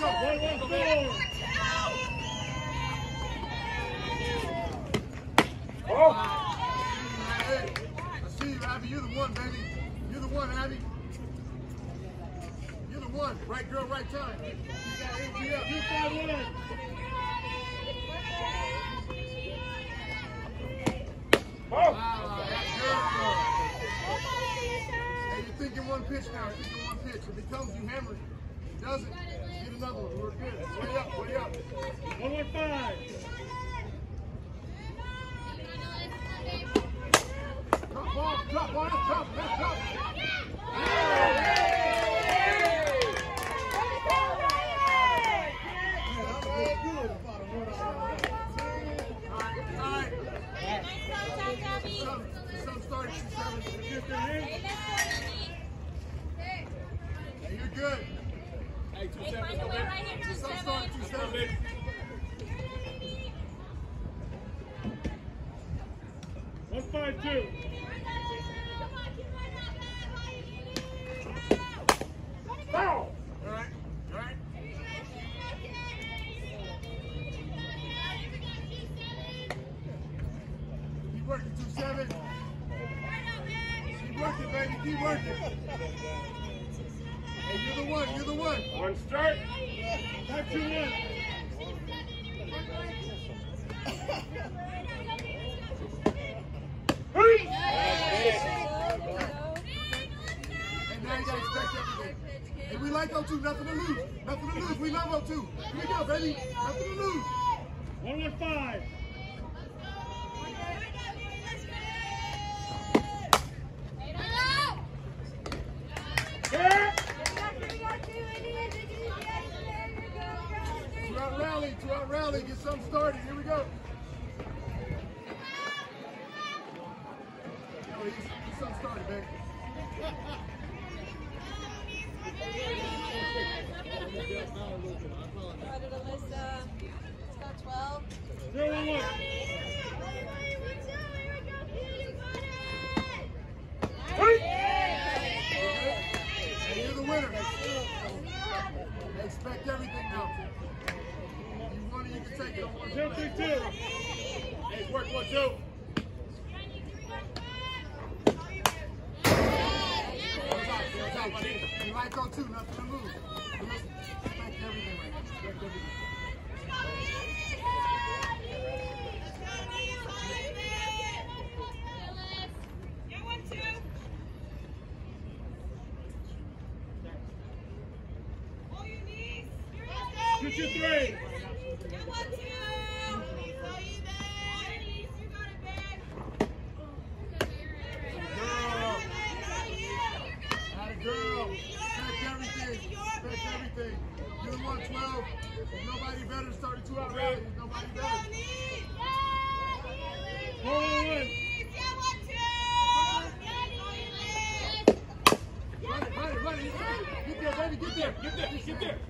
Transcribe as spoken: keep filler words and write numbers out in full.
go. One, one, four. Oh. Hey, I see you, Abby. You're the one, baby. You're the one, Abby. You're the one. Right girl, right time. You got A G up. You five one. Oh. Wow, that girl. Hey, you're thinking one pitch now. You're thinking one pitch. If it comes, you hammer it. If it doesn't, get another one. We're good. Way up, way up. One, one, five. Drop ball, drop ball, drop, drop, drop. Hey, you're good. Hey, two seven. Hey, right here, two seven. Start, two seven. One five two. Foul. All right, all right. Keep working, two seven. Keep working, baby. Keep working. Hey, you're the one. You're the one. One start. Five two one. Hey! And now you gotta expect everything. And we like O two. Nothing to lose. Nothing to lose. We love O two. Here we go, baby. Nothing to lose. One one five. Two-out rally, two-out rally, get something started. Here we go. Oh, get something started, baby. Credit Alyssa. It's got twelve. Zero one one. Hey, you're the winner. They expect everything now. You want it, you can take it on one. Zero three two. Hey, work one two. You like O two, nothing to lose. Expect everything right now. Expect everything. Two, two, three. Get one, two. Girl, expect everything. Expect everything. You're one twelve. Nobody better. Started two out rally. Nobody better. One one one. Run it, run it, run it. Get there, baby. Get there. Get there. Get there.